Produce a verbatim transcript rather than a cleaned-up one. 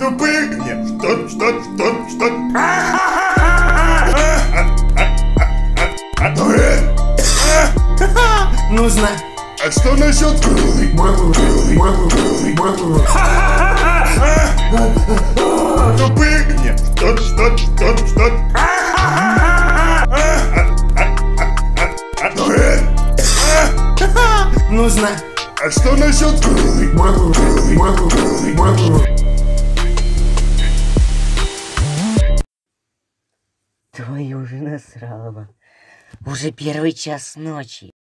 Тупые? Нет, что, что, что, что? Нужно. А что насчет крови? Тупые? Нет, что, что, что, что? Нужно. А что насчет крови? Твою же насрала бы. Уже первый час ночи.